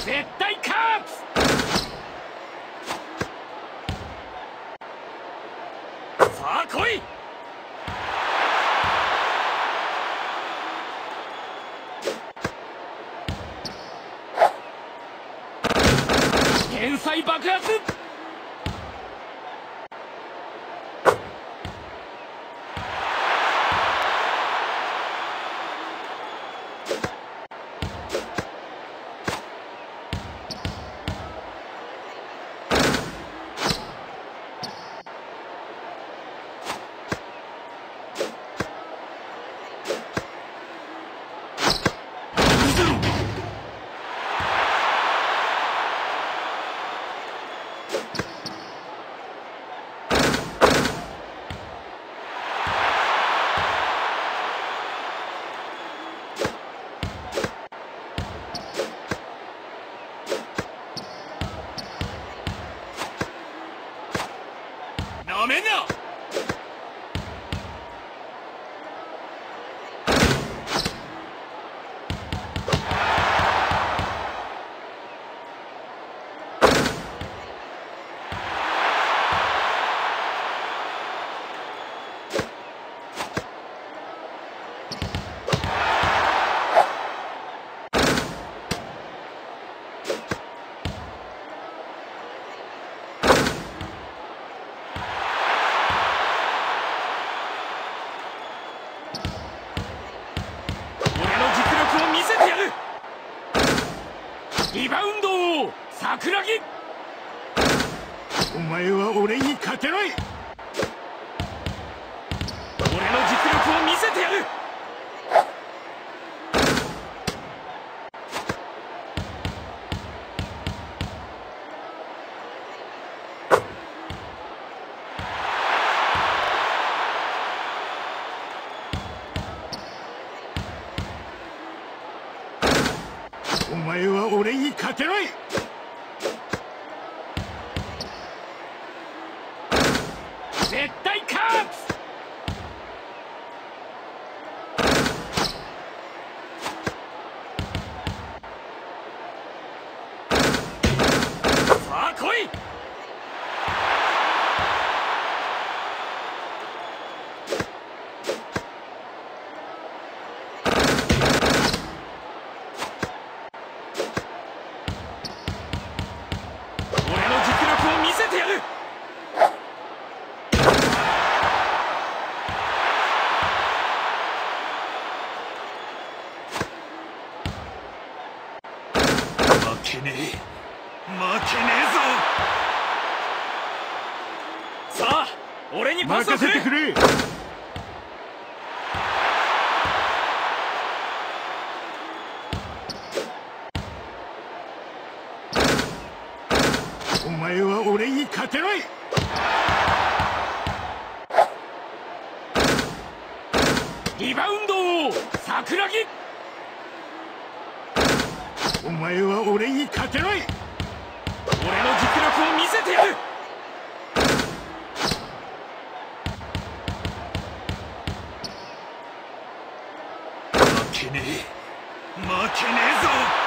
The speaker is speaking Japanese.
絶対勝つ。さあ来い。天才爆発。なめんな。リバウンドを桜木。 お前は俺に勝てない。 俺の実力を見せてやる。 お前は俺に勝てない。 絶対勝つ。さあ来い。見せてやる。 負けねえぞ。 さあ俺にパスを任せてくれ。お前は俺に勝てない。 リバウンドを桜木。 お前は俺に勝てない。 俺の実力を見せてやる。 負けねえぞ。